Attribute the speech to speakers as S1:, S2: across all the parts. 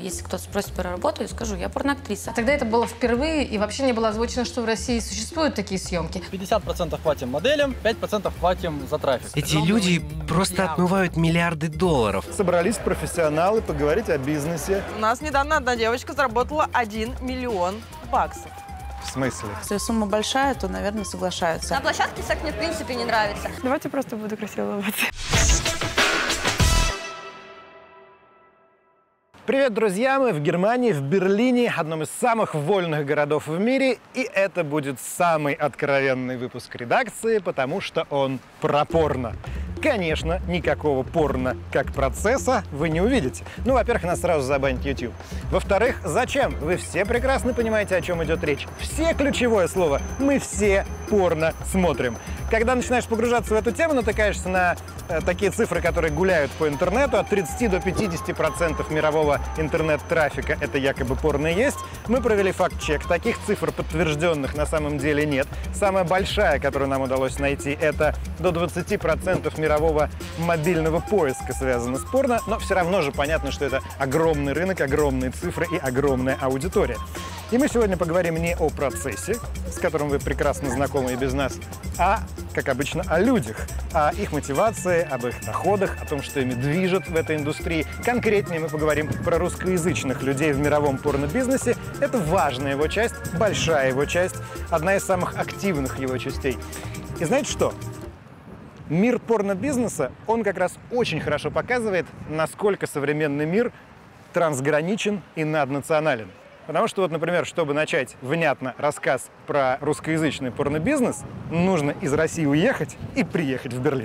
S1: Если кто-то спросит про работу, я скажу, я порноактриса.
S2: Тогда это было впервые, и вообще не было озвучено, что в России существуют такие съемки.
S3: 50% платим моделям, 5% платим за трафик.
S4: Эти люди просто отмывают миллиарды долларов.
S5: Собрались профессионалы поговорить о бизнесе.
S6: У нас недавно одна девочка заработала 1 миллион баксов.
S5: В смысле?
S7: Если сумма большая, то, наверное, соглашаются.
S8: На площадке секс мне в принципе не нравится.
S6: Давайте просто буду красиво улыбаться.
S5: Привет, друзья! Мы в Германии, в Берлине, одном из самых вольных городов в мире. И это будет самый откровенный выпуск редакции, потому что он про порно. Конечно, никакого порно как процесса вы не увидите. Ну, во-первых, нас сразу забанит YouTube. Во-вторых, зачем? Вы все прекрасно понимаете, о чем идет речь. Все ключевое слово. Мы все порно смотрим. Когда начинаешь погружаться в эту тему, натыкаешься на такие цифры, которые гуляют по интернету. От 30 до 50% мирового интернет-трафика это якобы порно есть. Мы провели факт-чек. Таких цифр подтвержденных на самом деле нет. Самая большая, которую нам удалось найти, это до 20% мирового мобильного поиска связано с порно. Но все равно же понятно, что это огромный рынок, огромные цифры и огромная аудитория. И мы сегодня поговорим не о процессе, с которым вы прекрасно знакомы и без нас, а, как обычно, о людях, о их мотивации, об их доходах, о том, что ими движет в этой индустрии. Конкретнее мы поговорим про русскоязычных людей в мировом порно-бизнесе. Это важная его часть, большая его часть, одна из самых активных его частей. И знаете что? Мир порно-бизнеса, он как раз очень хорошо показывает, насколько современный мир трансграничен и наднационален. Потому что, вот, например, чтобы начать внятно рассказ про русскоязычный порно-бизнес, нужно из России уехать и приехать в Берлин.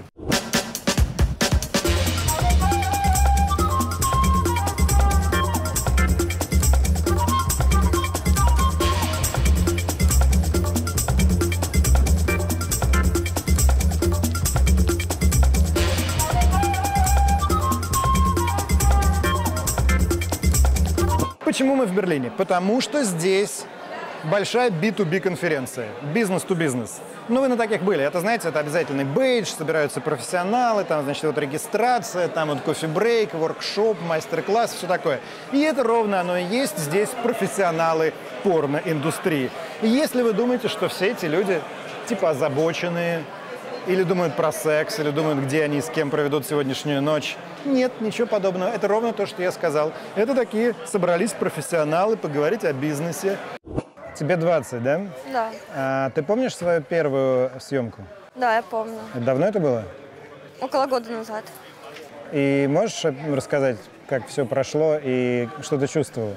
S5: Почему мы в Берлине? Потому что здесь большая B2B конференция, бизнес-то-бизнес. Ну, вы на таких были. Это, знаете, это обязательный бейдж, собираются профессионалы, там, значит, вот регистрация, там вот кофе-брейк, воркшоп, мастер-класс, все такое. И это ровно оно и есть здесь профессионалы порно-индустрии. И если вы думаете, что все эти люди, типа, озабоченные, или думают про секс, или думают, где они и с кем проведут сегодняшнюю ночь. Нет, ничего подобного. Это ровно то, что я сказал. Это такие собрались профессионалы поговорить о бизнесе. Тебе 20, да?
S8: Да.
S5: А ты помнишь свою первую съемку?
S8: Да, я помню.
S5: Давно это было?
S8: Около года назад.
S5: И можешь рассказать, как все прошло и что ты чувствовала?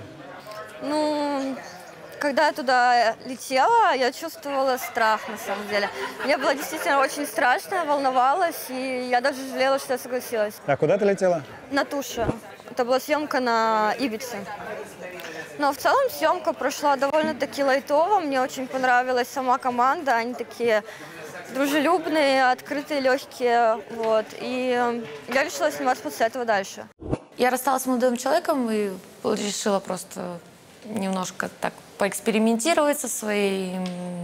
S8: Ну, когда я туда летела, я чувствовала страх, на самом деле. Мне было действительно очень страшно, я волновалась, и я даже жалела, что я согласилась.
S5: А куда ты летела?
S8: На Туше. Это была съемка на Ибице. Но в целом съемка прошла довольно-таки лайтово. Мне очень понравилась сама команда. Они такие дружелюбные, открытые, легкие. Вот. И я решила сниматься после этого дальше.
S1: Я рассталась с молодым человеком и решила просто немножко так поэкспериментировать со своей,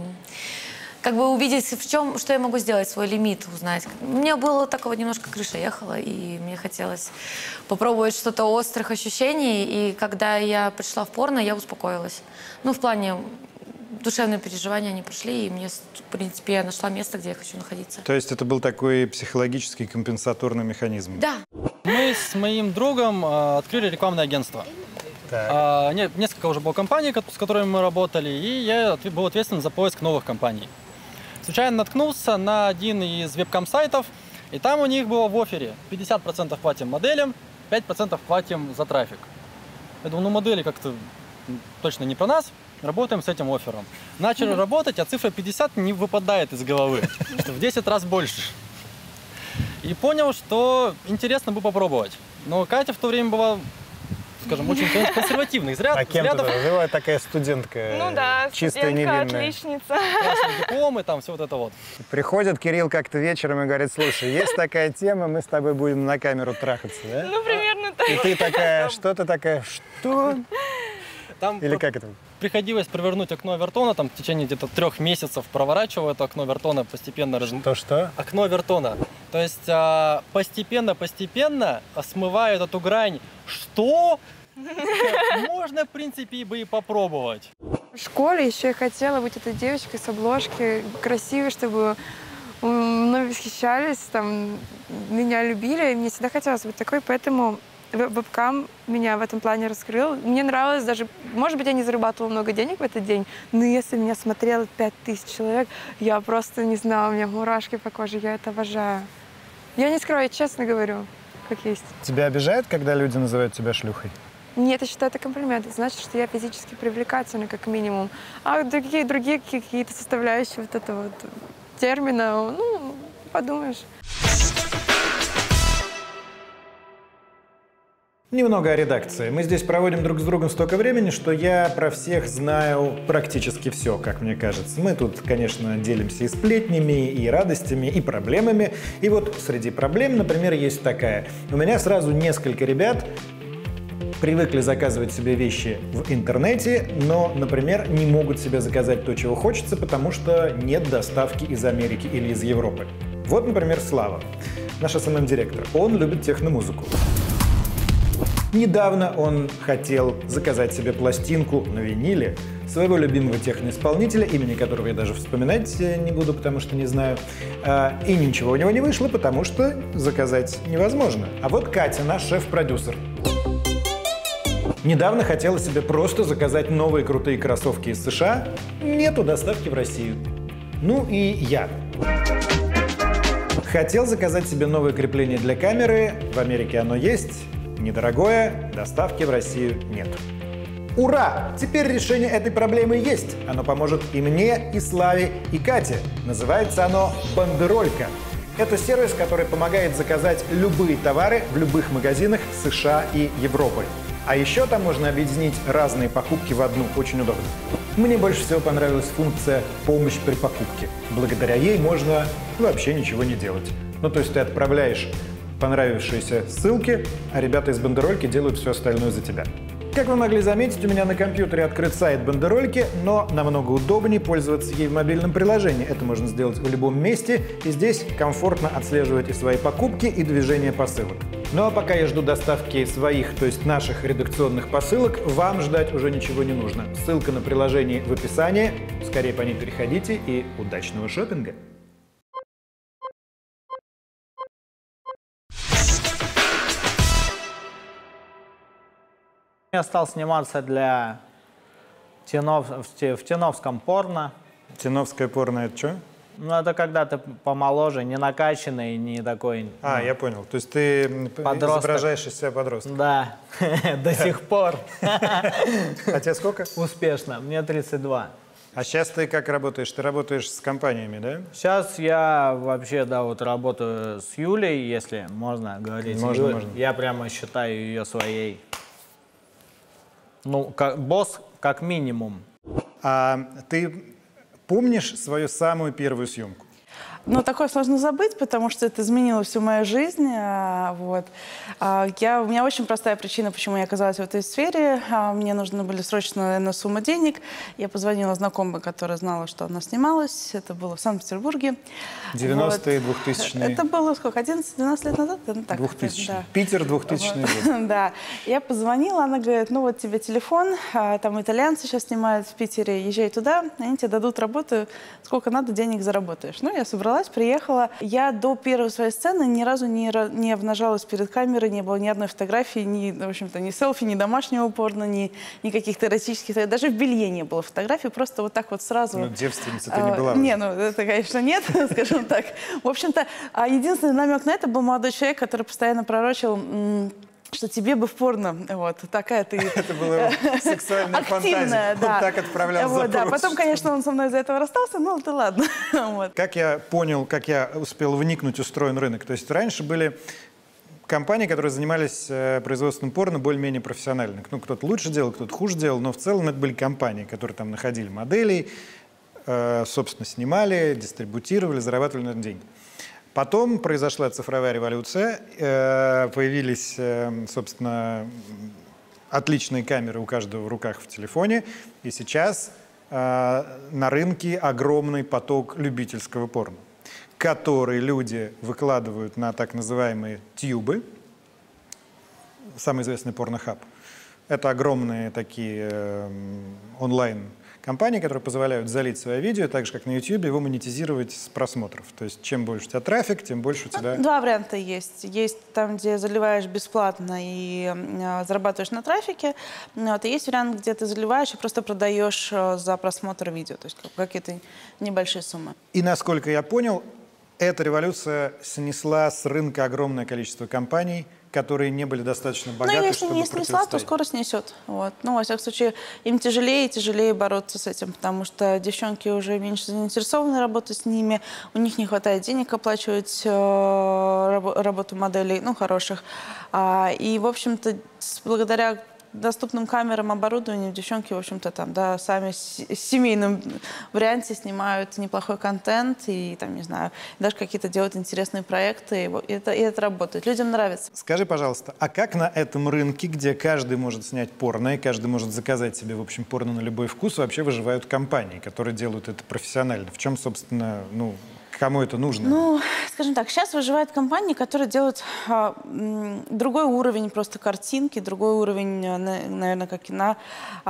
S1: как бы увидеть, в чем, что я могу сделать, свой лимит узнать. Мне было такого немножко крыша ехала, и мне хотелось попробовать что-то острых ощущений. И когда я пришла в порно, я успокоилась. Ну, в плане душевные переживания они прошли, и мне, в принципе, я нашла место, где я хочу находиться.
S5: То есть это был такой психологический компенсаторный механизм?
S1: Да.
S3: Мы с моим другом открыли рекламное агентство. Несколько уже было компаний, с которыми мы работали, и я был ответственен за поиск новых компаний. Случайно наткнулся на один из вебкам-сайтов, и там у них было в оффере 50% платим моделям, 5% платим за трафик. Я думал, ну модели как-то точно не про нас, работаем с этим оффером. Начали работать, а цифра 50 не выпадает из головы, что в 10 раз больше. И понял, что интересно бы попробовать. Но Катя в то время была, скажем, очень консервативных взглядов.
S5: А кем ты была? Такая студентка?
S6: Ну да,
S5: чистая,
S6: студентка,
S5: невинная.
S6: отличница.
S3: Красные дипломы, там все вот это вот.
S5: Приходит Кирилл как-то вечером и говорит: слушай, есть такая тема, мы с тобой будем на камеру трахаться, да?
S6: Ну, примерно так.
S5: И ты такая, что ты такая, что?
S3: Там
S5: Или как это?
S3: приходилось провернуть окно Овертона, там в течение где-то 3 месяцев проворачивал это окно Овертона постепенно.
S5: Что?
S3: Окно Овертона. То есть постепенно смывают эту грань. Что? можно, в принципе, бы и попробовать.
S9: В школе еще я хотела быть этой девочкой с обложки, красивой, чтобы мной восхищались, там, меня любили. И мне всегда хотелось быть такой, поэтому вебкам меня в этом плане раскрыл. Мне нравилось даже, может быть, я не зарабатывала много денег в этот день, но если меня смотрело 5000 человек, я просто не знала, у меня мурашки по коже, я это обожаю. Я не скрою, я честно говорю, как есть.
S5: Тебя обижает, когда люди называют тебя шлюхой?
S9: Нет, я считаю, это комплимент. Это значит, что я физически привлекательна, как минимум. А другие какие-то составляющие вот этого вот термина, ну, подумаешь.
S5: Немного о редакции. Мы здесь проводим друг с другом столько времени, что я про всех знаю практически все, как мне кажется. Мы тут, конечно, делимся и сплетнями, и радостями, и проблемами. И вот среди проблем, например, есть такая. У меня сразу несколько ребят привыкли заказывать себе вещи в интернете, но, например, не могут себе заказать то, чего хочется, потому что нет доставки из Америки или из Европы. Вот, например, Слава, наш СММ-директор. Он любит техномузыку. Недавно он хотел заказать себе пластинку на виниле своего любимого техноисполнителя, имени которого я даже вспоминать не буду, потому что не знаю. И ничего у него не вышло, потому что заказать невозможно. А вот Катя, наш шеф-продюсер, недавно хотела себе просто заказать новые крутые кроссовки из США. Нету доставки в Россию. Ну и я. Хотел заказать себе новое крепление для камеры. В Америке оно есть. Недорогое, доставки в Россию нет. Ура! Теперь решение этой проблемы есть. Оно поможет и мне, и Славе, и Кате. Называется оно «Бандеролька». Это сервис, который помогает заказать любые товары в любых магазинах США и Европы. А еще там можно объединить разные покупки в одну. Очень удобно. Мне больше всего понравилась функция «Помощь при покупке». Благодаря ей можно вообще ничего не делать. Ну, то есть ты отправляешь понравившиеся ссылки, а ребята из Бандерольки делают все остальное за тебя. Как вы могли заметить, у меня на компьютере открыт сайт Бандерольки, но намного удобнее пользоваться ей в мобильном приложении. Это можно сделать в любом месте, и здесь комфортно отслеживать и свои покупки, и движение посылок. Ну а пока я жду доставки своих, то есть наших редакционных посылок, вам ждать уже ничего не нужно. Ссылка на приложение в описании. Скорее по ней переходите и удачного шопинга!
S10: Я стал сниматься для в теновском порно.
S5: Теновское порно — это что?
S10: Ну, это когда ты помоложе, не накачанный, не такой...
S5: А, я понял. То есть ты изображаешь из себя подростка?
S10: Да, до сих пор.
S5: А тебе сколько?
S10: Успешно, мне 32.
S5: А сейчас ты как работаешь? Ты работаешь с компаниями, да?
S10: Сейчас я вообще, да, вот работаю с Юлей, если можно говорить.
S5: Можно.
S10: Я прямо считаю ее своей... Ну, как босс, как минимум.
S5: А ты помнишь свою самую первую съемку?
S7: Ну, такое сложно забыть, потому что это изменило всю мою жизнь. У меня очень простая причина, почему я оказалась в этой сфере. Мне нужны были срочно сумма денег. Я позвонила знакомой, которая знала, что она снималась. Это было в Санкт-Петербурге.
S5: 90-е, 2000-е.
S7: Это было сколько, 11-12 лет назад?
S5: 2000-е.
S7: Да.
S5: Питер, 2000-е год.
S7: Да. Я позвонила, она говорит, ну вот тебе телефон, там итальянцы сейчас снимают в Питере, езжай туда, они тебе дадут работу, сколько надо, денег заработаешь. Ну, я собралась, приехала. Я до первой своей сцены ни разу не обнажалась перед камерой, не было ни одной фотографии, в общем-то, ни селфи, ни домашнего порно, ни каких-то эротических, даже в белье не было фотографий, просто вот так вот сразу.
S5: Ну, девственница ты не была.
S7: Не, ну это, конечно, нет, скажем так. В общем-то, единственный намек на это был молодой человек, который постоянно пророчил, что тебе бы в порно. Вот, такая ты... Это
S5: была сексуальная фантазия.
S7: Да.
S5: Он так отправлял запрос.
S7: Да. Потом, конечно, он со мной из-за этого расстался, ну, да ладно. Вот.
S5: Как я понял, как я успел вникнуть, устроен рынок. То есть раньше были компании, которые занимались производством порно более-менее профессионально. Ну, кто-то лучше делал, кто-то хуже делал, но в целом это были компании, которые там находили моделей, собственно, снимали, дистрибутировали, зарабатывали на этом деньги. Потом произошла цифровая революция, появились, собственно, отличные камеры у каждого в руках в телефоне, и сейчас на рынке огромный поток любительского порно, который люди выкладывают на так называемые тьюбы, самый известный порнохаб. Это огромные такие онлайн-компании, которые позволяют залить свое видео, так же, как на YouTube, его монетизировать с просмотров. То есть чем больше у тебя трафик, тем больше у тебя...
S7: Два варианта есть. Есть там, где заливаешь бесплатно и зарабатываешь на трафике. Вот, и есть вариант, где ты заливаешь и просто продаешь за просмотр видео. То есть какие-то небольшие суммы.
S5: И насколько я понял, эта революция снесла с рынка огромное количество компаний, которые не были достаточно богаты,
S7: если
S5: чтобы
S7: не снесла, то скоро снесет. Вот. Ну, во всяком случае, им тяжелее и тяжелее бороться с этим, потому что девчонки уже меньше заинтересованы работать с ними, у них не хватает денег оплачивать работу моделей, ну, хороших. И, в общем-то, благодаря доступным камерам, оборудованию, девчонки, в общем-то, там, да, сами в семейном варианте снимают неплохой контент и, там, не знаю, даже какие-то делают интересные проекты, и это работает. Людям нравится.
S5: Скажи, пожалуйста, а как на этом рынке, где каждый может снять порно, и каждый может заказать себе, в общем, порно на любой вкус, вообще выживают компании, которые делают это профессионально? В чем, собственно, ну, кому это нужно?
S7: Ну, скажем так, сейчас выживают компании, которые делают другой уровень просто картинки, другой уровень, наверное, как кино.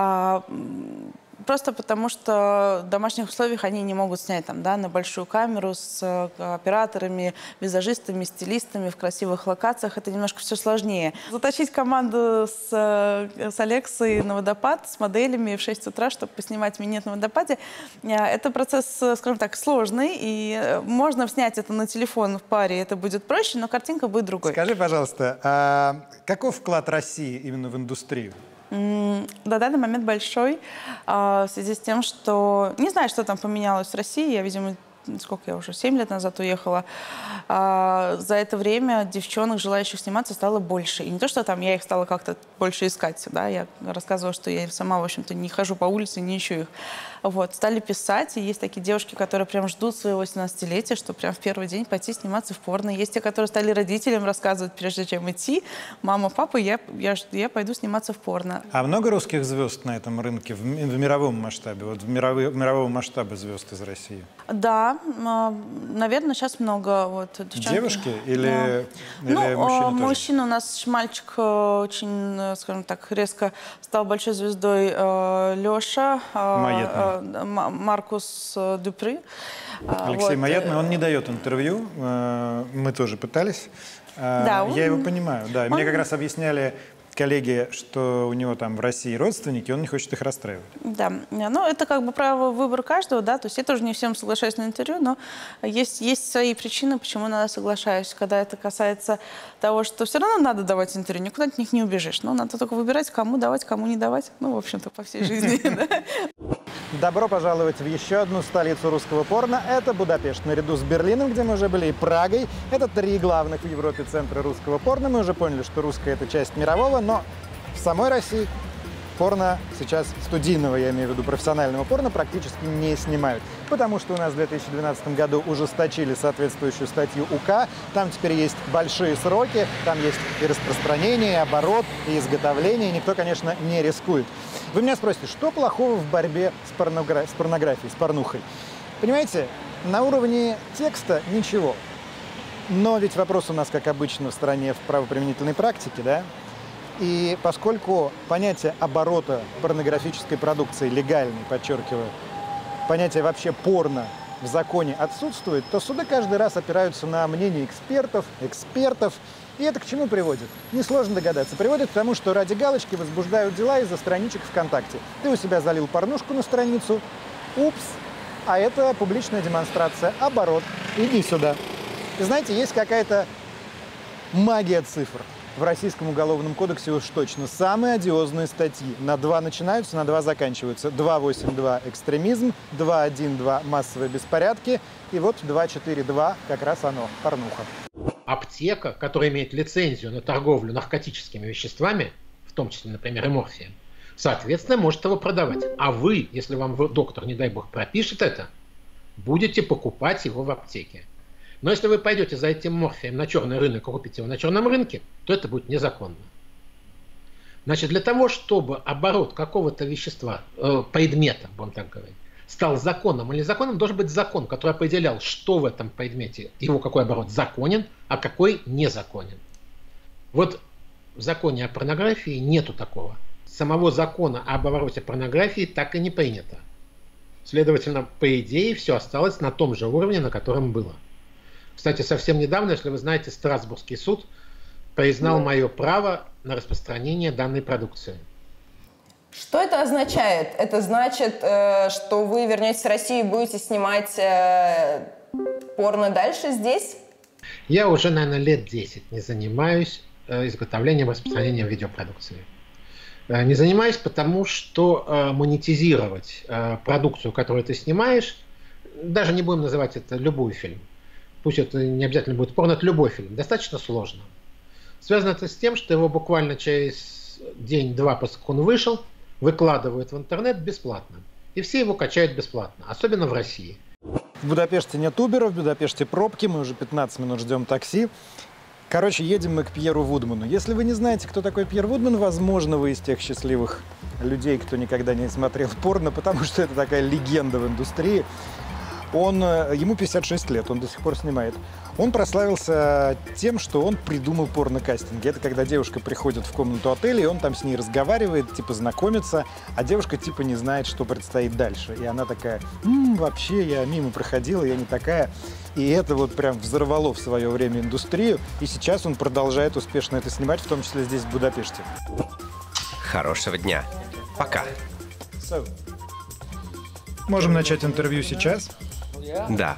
S7: Просто потому, что в домашних условиях они не могут снять там, да, на большую камеру с операторами, визажистами, стилистами в красивых локациях. Это немножко все сложнее. Затащить команду с Алексой на водопад, с моделями в 6 утра, чтобы поснимать минет на водопаде, это процесс, скажем так, сложный. И можно снять это на телефон в паре, это будет проще, но картинка будет другой.
S5: Скажи, пожалуйста, а каков вклад России именно в индустрию?
S7: На данный момент большой, в связи с тем, что... Не знаю, что там поменялось в России. Я, видимо, сколько я уже, 7 лет назад уехала. За это время девчонок, желающих сниматься, стало больше. И не то, что там я их стала как-то больше искать. Да? Я рассказывала, что я сама, в общем-то, не хожу по улице, не ищу их. Вот. Стали писать, и есть такие девушки, которые прям ждут своего 18-летия, чтобы прям в первый день пойти сниматься в порно. Есть те, которые стали родителям рассказывать, прежде чем идти: мама, папа, я пойду сниматься в порно.
S5: А много русских звезд на этом рынке в мировом масштабе? Вот мирового масштаба звезд из России?
S7: Да, наверное, сейчас много. Вот,
S5: девушки или мужчины тоже?
S7: Мужчина, у нас мальчик очень, скажем так, резко стал большой звездой. Леша. Маркус Дюпри.
S5: Алексей Маятный, он не дает интервью, мы тоже пытались.
S7: Да,
S5: я его понимаю, да. Мне как раз объясняли коллеги, что у него там в России родственники, он не хочет их расстраивать.
S7: Да, ну это как бы право выбора каждого, да, то есть я тоже не всем соглашаюсь на интервью, но есть свои причины, почему иногда соглашаюсь. Когда это касается того, что все равно надо давать интервью, никуда от них не убежишь, но надо только выбирать, кому давать, кому не давать, ну, в общем-то, по всей жизни.
S5: Добро пожаловать в еще одну столицу русского порно. Это Будапешт. Наряду с Берлином, где мы уже были, и Прагой. Это 3 главных в Европе центра русского порно. Мы уже поняли, что русская — это часть мирового, но в самой России порно сейчас, студийного, я имею в виду профессионального порно, практически не снимают. Потому что у нас в 2012 году ужесточили соответствующую статью УК. Там теперь есть большие сроки, там есть и распространение, и оборот, и изготовление. Никто, конечно, не рискует. Вы меня спросите, что плохого в борьбе с порнографией, с порнухой? Понимаете, на уровне текста ничего. Но ведь вопрос у нас, как обычно, в стране в правоприменительной практике, да? И поскольку понятие оборота порнографической продукции, легальной, подчеркиваю, понятие вообще порно в законе отсутствует, то суды каждый раз опираются на мнение экспертов. И это к чему приводит? Несложно догадаться. Приводит к тому, что ради галочки возбуждают дела из-за страничек ВКонтакте. Ты у себя залил порнушку на страницу, упс, а это публичная демонстрация, оборот, иди сюда. И знаете, есть какая-то магия цифр. В Российском уголовном кодексе уж точно самые одиозные статьи. На 2 начинаются, на 2 заканчиваются. 2.8.2 экстремизм, 2.1.2 массовые беспорядки. И вот 2.4.2 как раз оно, порнуха.
S11: Аптека, которая имеет лицензию на торговлю наркотическими веществами, в том числе, например, и морфием, соответственно, может его продавать. А вы, если вам доктор, не дай бог, пропишет это, будете покупать его в аптеке. Но если вы пойдете за этим морфием на черный рынок и купите его на черном рынке, то это будет незаконно. Значит, для того, чтобы оборот какого-то вещества, предмета, будем так говорить, стал законом или незаконным, должен быть закон, который определял, что в этом предмете, его какой оборот законен, а какой незаконен. Вот в законе о порнографии нету такого. самого закона об обороте порнографии так и не принято. Следовательно, по идее, все осталось на том же уровне, на котором было. Кстати, совсем недавно, если вы знаете, Страсбургский суд признал мое право на распространение данной продукции.
S12: Что это означает? Это значит, что вы вернетесь в Россию и будете снимать порно дальше здесь?
S11: Я уже, наверное, лет 10 не занимаюсь изготовлением и распространением видеопродукции. Не занимаюсь, потому что монетизировать продукцию, которую ты снимаешь, даже не будем называть это любой фильм, пусть это не обязательно будет порно, это любой фильм, достаточно сложно. Связано это с тем, что его буквально через день-два, после как он вышел, выкладывают в интернет бесплатно. И все его качают бесплатно, особенно в России.
S5: В Будапеште нет Убера, в Будапеште пробки, мы уже 15 минут ждем такси. Короче, едем мы к Пьеру Вудману. Если вы не знаете, кто такой Пьер Вудман, возможно, вы из тех счастливых людей, кто никогда не смотрел порно, потому что это такая легенда в индустрии. Ему 56 лет, он до сих пор снимает. Он прославился тем, что он придумал порнокастинги. Это когда девушка приходит в комнату отеля, и он там с ней разговаривает, типа знакомится, а девушка типа не знает, что предстоит дальше. И она такая, вообще я мимо проходила, я не такая. И это вот прям взорвало в свое время индустрию. И сейчас он продолжает успешно это снимать, в том числе здесь, в Будапеште.
S4: Хорошего дня. Пока.
S5: Можем начать интервью сейчас?
S4: Да.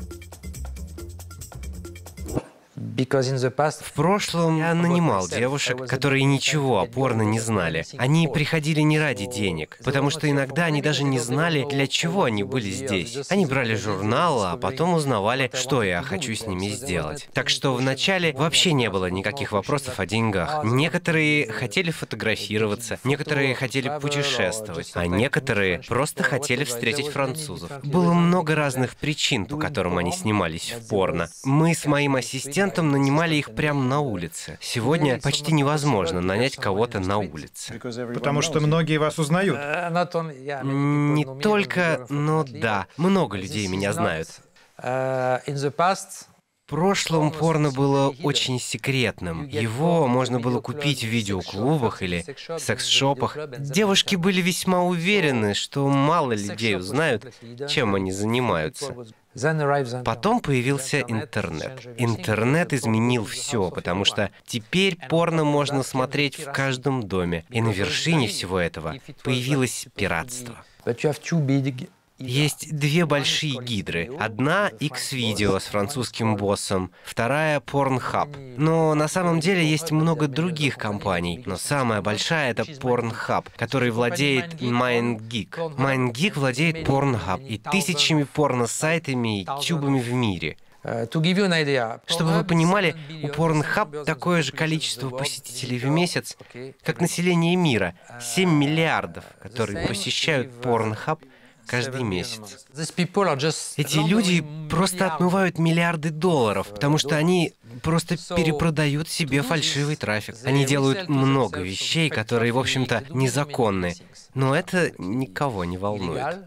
S4: В прошлом я нанимал девушек, которые ничего о порно не знали. Они приходили не ради денег, потому что иногда они даже не знали, для чего они были здесь. Они брали журнал, а потом узнавали, что я хочу с ними сделать. Так что вначале вообще не было никаких вопросов о деньгах. Некоторые хотели фотографироваться, некоторые хотели путешествовать, а некоторые просто хотели встретить французов. Было много разных причин, по которым они снимались в порно. Мы с моим ассистентом нанимали их прямо на улице. Сегодня почти невозможно нанять кого-то на улице.
S5: Потому что многие вас узнают.
S4: Не только, но да. Много людей меня знают. В прошлом порно было очень секретным. Его можно было купить в видеоклубах или секс-шопах. Девушки были весьма уверены, что мало людей узнают, чем они занимаются. Потом появился интернет. Интернет изменил все, потому что теперь порно можно смотреть в каждом доме. И на вершине всего этого появилось пиратство. Есть две большие гидры. Одна — X-Video с французским боссом, вторая — Pornhub. Но на самом деле есть много других компаний. Но самая большая — это Pornhub, который владеет MindGeek. MindGeek владеет Pornhub и тысячами порно-сайтами и тюбами в мире. Чтобы вы понимали, у Pornhub такое же количество посетителей в месяц, как население мира. 7 миллиардов, которые посещают Pornhub каждый месяц. Эти люди просто отмывают миллиарды долларов, потому что они просто перепродают себе фальшивый трафик. Они делают много вещей, которые, в общем-то, незаконны. Но это никого не волнует.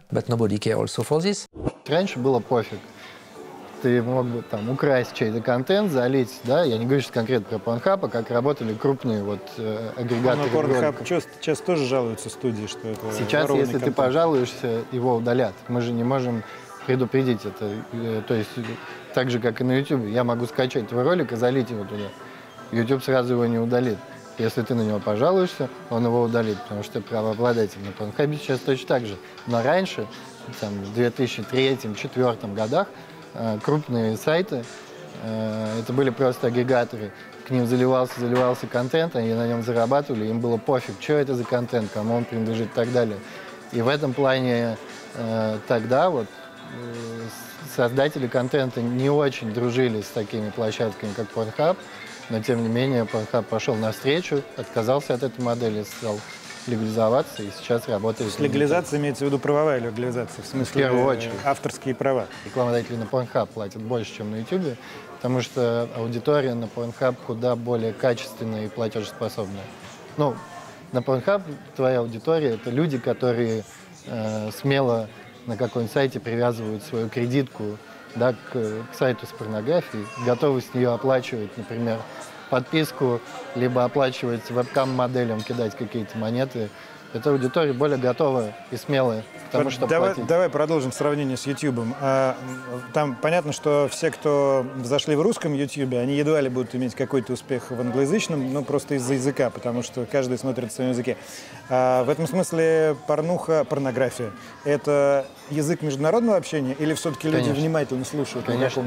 S13: Раньше было пофиг. Ты мог бы там украсть чей-то контент, залить, да? Я не говорю сейчас конкретно про Pornhub, а как работали крупные вот агрегаторы.
S5: Но Pornhub сейчас тоже жалуются студии, что это
S13: сейчас, если ты пожалуешься, его удалят. Мы же не можем предупредить это. То есть так же, как и на YouTube. Я могу скачать твой ролик и залить его туда. YouTube сразу его не удалит. Если ты на него пожалуешься, он его удалит, потому что ты правообладатель. На Pornhub сейчас точно так же. Но раньше, там, в 2003-2004 годах, крупные сайты, это были просто агрегаторы. К ним заливался контент, они на нем зарабатывали, им было пофиг, что это за контент, кому он принадлежит и так далее. И в этом плане тогда вот создатели контента не очень дружили с такими площадками, как Pornhub, но тем не менее Pornhub пошел навстречу, отказался от этой модели, стал легализоваться и сейчас работает.
S5: Легализация имеется в виду правовая легализация, в смысле
S13: в первую очередь.
S5: Авторские права.
S13: Рекламодатели на Pornhub платят больше, чем на YouTube, потому что аудитория на Pornhub куда более качественная и платежеспособная. Ну, на Pornhub твоя аудитория — это люди, которые смело на каком-нибудь сайте привязывают свою кредитку, да, к сайту с порнографией, готовы с нее оплачивать, например, подписку, либо оплачивать вебкам-моделям, кидать какие-то монеты. Эта аудитория более готова и смелая к тому, чтобы платить.
S5: Давай продолжим сравнение с YouTube. Там понятно, что все, кто зашли в русском YouTube, они едва ли будут иметь какой-то успех в англоязычном, ну, просто из-за языка, потому что каждый смотрит в своем языке. В этом смысле порнография — это язык международного общения или все-таки люди внимательно слушают?
S13: Конечно.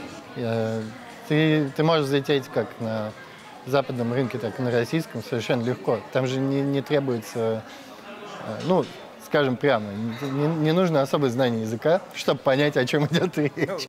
S13: Ты можешь залететь как на западном рынке, так и на российском совершенно легко. Там же не требуется, ну, скажем прямо, не нужно особое знание языка, чтобы понять, о чем идет речь.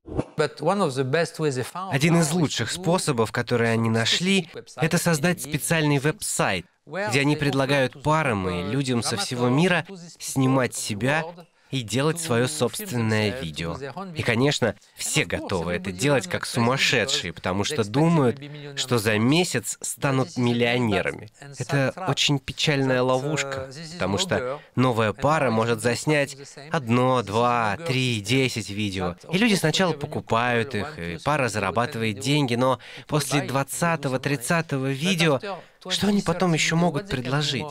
S4: Один из лучших способов, которые они нашли, это создать специальный веб-сайт, где они предлагают парам и людям со всего мира снимать себя и делать свое собственное видео. И, конечно, все готовы это делать как сумасшедшие, потому что думают, что за месяц станут миллионерами. Это очень печальная ловушка, потому что новая пара может заснять 1, 2, 3, 10 видео. И люди сначала покупают их, и пара зарабатывает деньги, но после 20-го, 30-го видео что они потом еще могут предложить?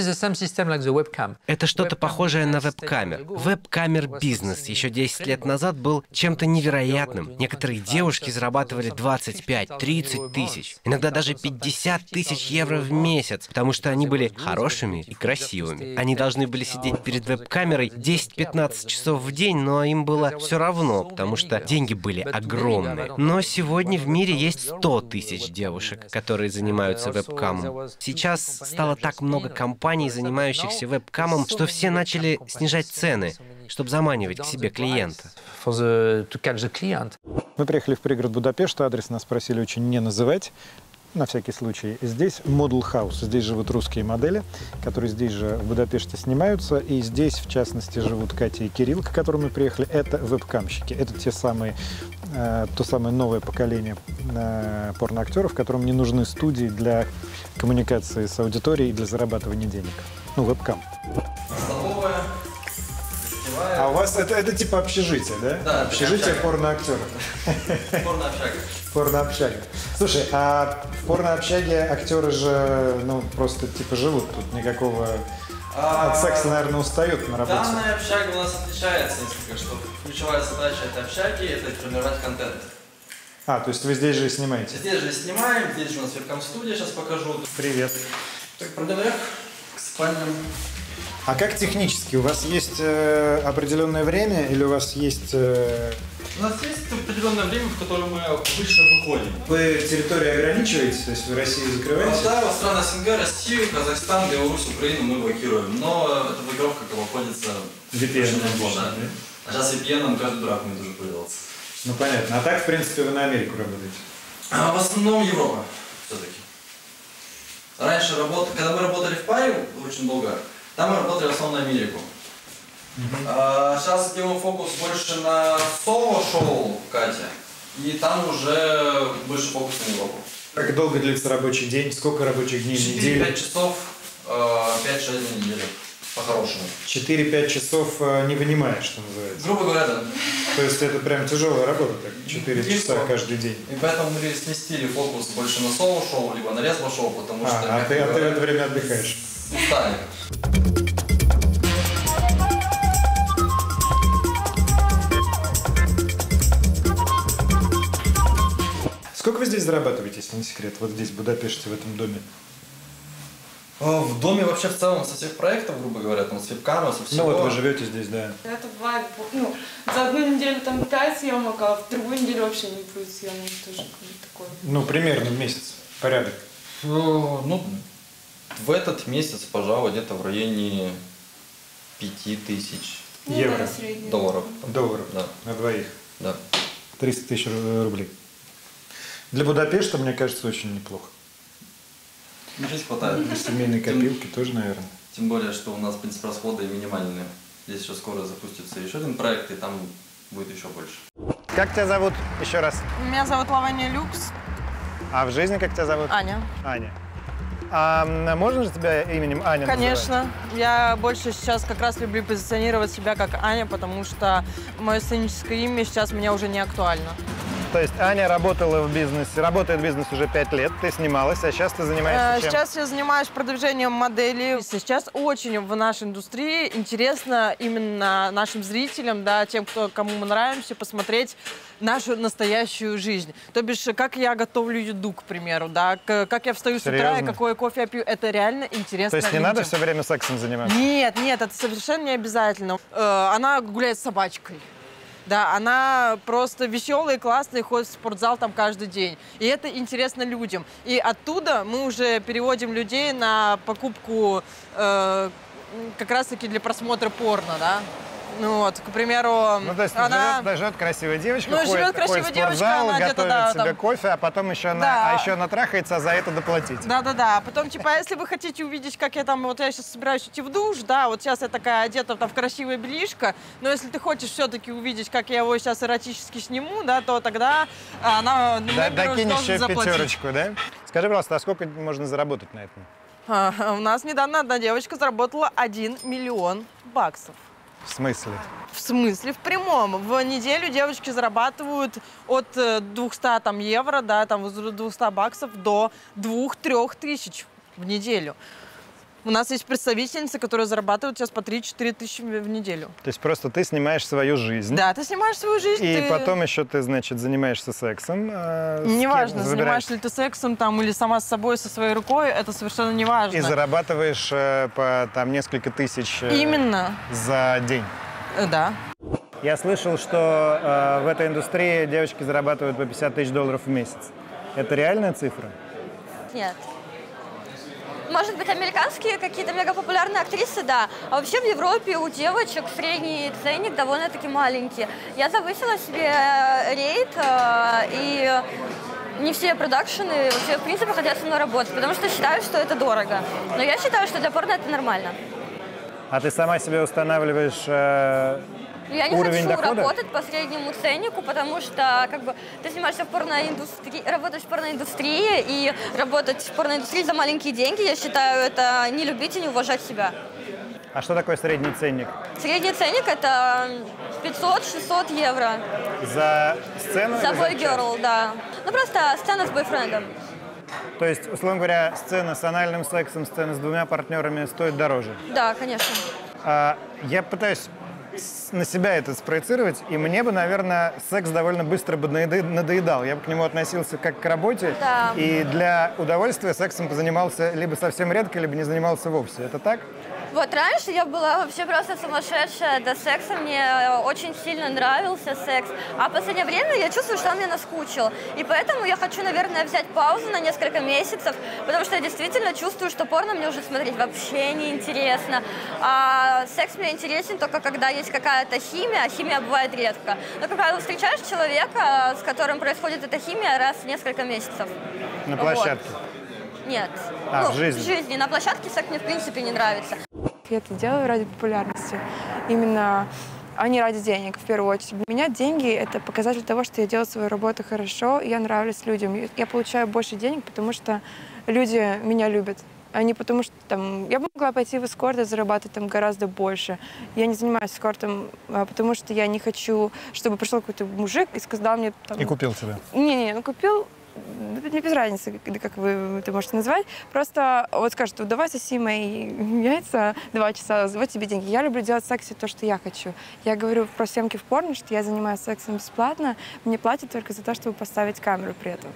S4: Это что-то похожее на веб-камер. Веб-камер-бизнес еще 10 лет назад был чем-то невероятным. Некоторые девушки зарабатывали 25-30 тысяч, иногда даже 50 тысяч евро в месяц, потому что они были хорошими и красивыми. Они должны были сидеть перед веб-камерой 10-15 часов в день, но им было все равно, потому что деньги были огромные. Но сегодня в мире есть 100 тысяч девушек, которые занимаются веб-камом. Сейчас стало так много компаний, занимающихся веб-камом, что все начали снижать цены, чтобы заманивать к себе клиента.
S5: Мы приехали в пригород Будапешта, адрес нас просили очень не называть, на всякий случай. Здесь Model House, здесь живут русские модели, которые здесь же в Будапеште снимаются, и здесь, в частности, живут Катя и Кирилл, к которым мы приехали. Это веб-камщики, это то самое новое поколение порноактеров, которым не нужны студии для коммуникации с аудиторией и для зарабатывания денег. Ну, веб-кам.
S3: Столовая.
S5: А у вас это типа общежитие, да?
S3: Да,
S5: общежитие порноактеров.
S3: Порно-общага.
S5: Порно-общага. Слушай, а в порно-общаге актеры же, ну, просто типа живут тут, никакого... От секса, наверное, устают на работе.
S3: Данная общага у нас отличается несколько, что ключевая задача этой общаги — это формировать контент.
S5: А, то есть вы здесь же и снимаете?
S3: Здесь же снимаем, здесь же у нас вебкам-студия, сейчас покажу.
S5: Привет.
S3: Так, пройдем наверх к спальням.
S5: А как технически? У вас есть определенное время или у вас есть...
S3: У нас есть определенное время, в которое мы обычно выходим.
S5: Вы территорию ограничиваете? То есть вы Россию закрываете?
S3: Да, в страны СНГ, Россию, Казахстан, Беларусь, Украину мы блокируем. Но эта блокировка обходится...
S5: VPN.
S3: Да. А сейчас VPN каждый дурак мне тоже пользовался.
S5: Ну понятно. А так, в принципе, вы на Америку работаете?
S3: В основном Европа все-таки. Раньше, когда мы работали в паре очень долго, там мы работали в основном на Америку. Сейчас делаем фокус больше на соло-шоу Катя, и там уже больше фокус на Европу.
S5: Как долго длится рабочий день? Сколько рабочих дней в неделю?
S3: 4-5 часов, 5-6 дней в неделю, по-хорошему.
S5: 4-5 часов не вынимаешь, что называется?
S3: Грубо говоря, да.
S5: То есть это прям тяжелая работа, так, 4 часа каждый день.
S3: И поэтому мы сместили фокус больше на соло-шоу, либо на лесбо-шоу, потому что...
S5: А ты в это время отдыхаешь?
S3: Устали.
S5: Сколько вы здесь зарабатываете, если не секрет, вот здесь, в Будапеште, в этом доме?
S3: В доме вообще в целом со всех проектов, грубо говоря, там с веб-камера, со всего.
S5: Ну вот вы живете здесь, да.
S14: Это бывает, ну, за одну неделю там 5 съемок, а в другую неделю вообще не будет съемок, тоже такое.
S5: Ну, примерно в месяц, порядок.
S3: Ну, в этот месяц, пожалуй, где-то в районе 5000
S5: евро.
S3: Долларов.
S5: Долларов,
S3: да.
S5: На двоих.
S3: Да.
S5: 300 тысяч рублей. Для Будапешта, мне кажется, очень неплохо.
S3: Здесь хватает.
S5: Для семейной копилки тоже, наверное.
S3: Тем более, что у нас, в принципе, расходы минимальные. Здесь еще скоро запустится еще один проект, и там будет еще больше.
S5: Как тебя зовут еще раз?
S6: Меня зовут Лавания Люкс.
S5: А в жизни как тебя зовут?
S6: Аня.
S5: Аня. А можно же тебя именем Аня
S6: Конечно.
S5: называть?
S6: Я больше сейчас как раз люблю позиционировать себя как Аня, потому что мое сценическое имя сейчас меня уже не актуально.
S5: То есть Аня работала в бизнесе, работает в бизнесе уже 5 лет, ты снималась, а сейчас ты занимаешься чем?
S6: Сейчас я занимаюсь продвижением моделей. Сейчас очень в нашей индустрии интересно именно нашим зрителям, да, тем, кому мы нравимся, посмотреть нашу настоящую жизнь. То бишь, как я готовлю еду, к примеру, да, как я встаю с утра и какой кофе я пью. Это реально интересно.
S5: То есть не надо все время сексом заниматься?
S6: Нет, это совершенно не обязательно. Она гуляет с собачкой. Да, она просто веселая, классная, ходит в спортзал там каждый день. И это интересно людям. И оттуда мы уже переводим людей на покупку как раз-таки для просмотра порно, да. Ну вот, к примеру,
S5: ну, то есть
S6: она...
S5: живет красивая девочка,
S6: ходит в спортзал,
S5: она готовит себе
S6: там...
S5: кофе, а потом еще она трахается, а за это доплатить.
S6: Да. А потом, типа, если вы хотите увидеть, как я там, вот я сейчас собираюсь идти в душ, да, вот сейчас я такая одета там в красивое бельишко, но если ты хочешь все-таки увидеть, как я его сейчас эротически сниму, да, то тогда она
S5: докинь еще пятерочку, да? Скажи, пожалуйста, а сколько можно заработать на этом?
S6: У нас недавно одна девочка заработала $1 миллион.
S5: В смысле?
S6: В смысле? В прямом. В неделю девочки зарабатывают от 200 там, евро, да, там, $200 до 2-3 тысяч в неделю. У нас есть представительницы, которые зарабатывают сейчас по 3-4 тысячи в неделю.
S5: То есть просто ты снимаешь свою жизнь.
S6: Да, ты снимаешь свою жизнь.
S5: И потом еще ты, значит, занимаешься сексом.
S6: Неважно, занимаешься ли ты сексом там, или сама с собой, со своей рукой, это совершенно не важно.
S5: И зарабатываешь по там несколько тысяч
S6: именно
S5: за день.
S6: Да.
S5: Я слышал, что в этой индустрии девочки зарабатывают по $50 тысяч в месяц. Это реальная цифра?
S8: Нет. Может быть, американские какие-то мегапопулярные актрисы, да. А вообще в Европе у девочек средний ценник довольно-таки маленький. Я завысила себе рейт, и не все продакшены вообще, в принципе, хотят со мной работать, потому что считают, что это дорого. Но я считаю, что для порно это нормально.
S5: А ты сама себе устанавливаешь
S8: Я не
S5: уровень
S8: хочу
S5: дохода?
S8: работать по среднему ценнику, потому что как бы ты снимаешься в порноиндустрии, работаешь в порноиндустрии, и работать в порноиндустрии за маленькие деньги, я считаю, это не любить и не уважать себя.
S5: А что такое средний ценник?
S8: Средний ценник это 500-600 евро.
S5: За сцену?
S8: За бойгерл, да. Ну просто сцена с бойфрендом.
S5: То есть, условно говоря, сцена с анальным сексом, сцена с 2 партнерами стоит дороже?
S8: Да, конечно.
S5: Я пытаюсь на себя это спроецировать, и мне бы, наверное, секс довольно быстро бы надоедал. Я бы к нему относился как к работе,
S8: да.
S5: И для удовольствия сексом позанимался либо совсем редко, либо не занимался вовсе. Это так?
S8: Вот раньше я была вообще просто сумасшедшая до секса, мне очень сильно нравился секс, а в последнее время я чувствую, что он мне наскучил, и поэтому я хочу, наверное, взять паузу на несколько месяцев, потому что я действительно чувствую, что порно мне уже смотреть вообще не интересно, а секс мне интересен только когда есть какая-то химия, а химия бывает редко. Но когда ты встречаешь человека, с которым происходит эта химия раз в несколько месяцев.
S5: На площадке?
S8: Вот. Нет.
S5: В жизни?
S8: В жизни. На площадке секс мне в принципе не нравится.
S9: Я это делаю ради популярности, именно, а не ради денег, в первую очередь. Для меня деньги — это показатель того, что я делаю свою работу хорошо, и я нравлюсь людям. Я получаю больше денег, потому что люди меня любят, а не потому что там... Я бы могла пойти в эскорт и зарабатывать там гораздо больше. Я не занимаюсь эскортом, потому что я не хочу, чтобы пришел какой-то мужик и сказал мне... Там,
S5: и купил тебя?
S9: Не, купил... Мне без разницы, как вы это можете назвать. Просто вот скажут, давай соси мои яйца 2 часа, вот тебе деньги. Я люблю делать в сексе то, что я хочу. Я говорю про съемки в порно, что я занимаюсь сексом бесплатно. Мне платят только за то, чтобы поставить камеру при этом.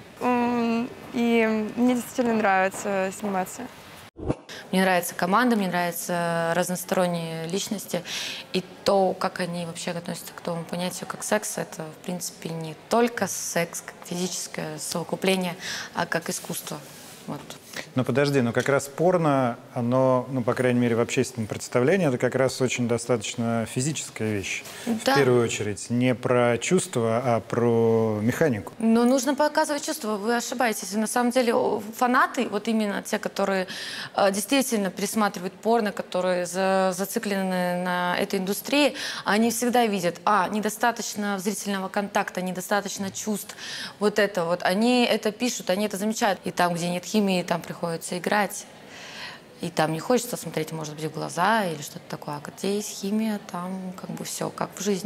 S9: И мне действительно нравится сниматься.
S1: Мне нравится команда, мне нравятся разносторонние личности. И то, как они вообще относятся к тому понятию, как секс, это, в принципе, не только секс, как физическое совокупление, а как искусство. Вот.
S5: Но подожди, но как раз порно, оно, ну, по крайней мере, в общественном представлении, это как раз очень достаточно физическая вещь. Да. В первую очередь. Не про чувства, а про механику.
S1: Но нужно показывать чувства. Вы ошибаетесь. На самом деле фанаты, вот именно те, которые действительно пересматривают порно, которые зациклены на этой индустрии, они всегда видят, недостаточно зрительного контакта, недостаточно чувств. Вот это вот. Они это пишут, они это замечают. И там, где нет химии, там приходится играть. И там не хочется смотреть, может быть, в глаза или что-то такое. А где есть химия, там как бы все, как в жизни.